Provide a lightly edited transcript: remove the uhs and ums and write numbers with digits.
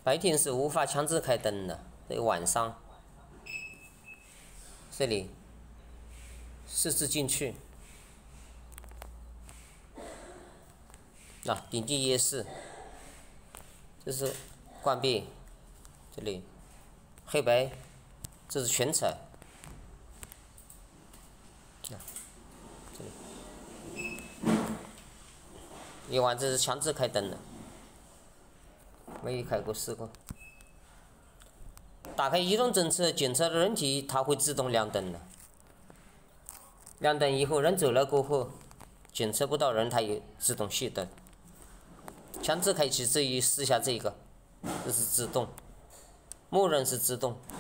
白天是无法强制开灯的，所以晚上这里设置进去。点击夜视，这是关闭，这里黑白，这是全彩。这里夜晚这是强制开灯的，没开过试过。打开移动侦测，检测的人体它会自动亮灯的。亮灯以后，人走了过后，检测不到人，它也自动熄灯。强制开启试一下这个，这是自动，默认是自动。